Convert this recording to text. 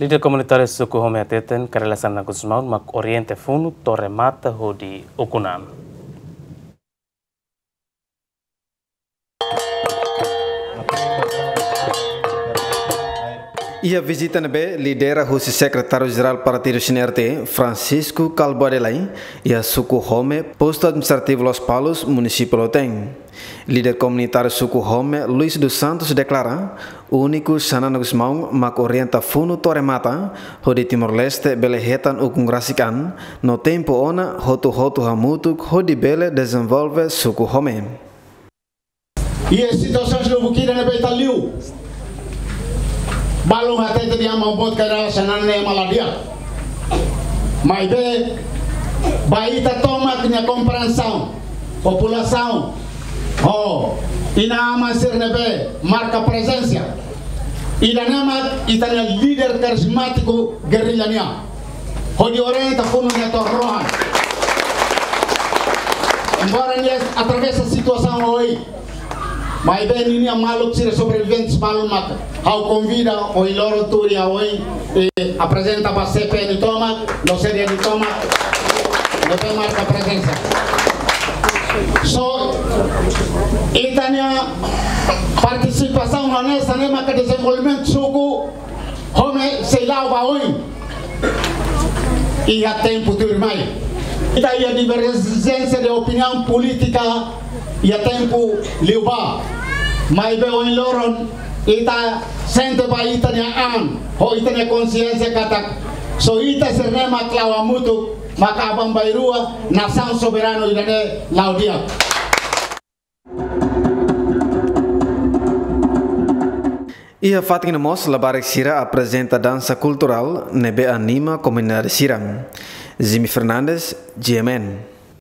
Líder comunitário suku home ateten karelasan na Gusmaun mak oriente funu torre mata hodi okunan. Ia visita nebe lidera o secretário-geral Partido CNRT, Francisco Calvo Adelay, e a suku home, posto administrativo Los Palos, município Loteng. Líder comunitário suku home, Luis dos Santos, declara o único sanana Gusmaun mak orienta funu torre mata, hodi Timor-Leste bele hetan o congrasikan, no tempo ona hotu hamutuk hodi bele desenvolve suku home. E a situação do Bukira nebe italiu. Balong até dia maupot kaya sanan ne maladia. Mas be baita toma tinha compreensão, população. Oh, ina amasir nebe marca presença. Ina nama itanya líder carismático guerrilhania. Hodi orienta funo neto rohan. Embora ele atravessa a situação hoje. Mas bem, ninguém é maluco se sobreviventes maluco mata. Ao convida o Iloro Turia hoje e apresenta para CPN toma, não seria de toma, não tem marca presença. Só e tenha participação honesta nem marca desenvolvimento suco, home sei lá o hoje e há tempo de irmão. E daí a divergência de opinião política e a tempo liuba. Mas bem o Iloron ita sente pa ita niya ho ita niya consciência katak so ita sernema klawa mutu makabang bayrua nação soberano idane laudia. Ia Fatina Mos Labarek Sira apresenta dança cultural nebe anima comunidade Siram. Zimi Fernandes, GMN.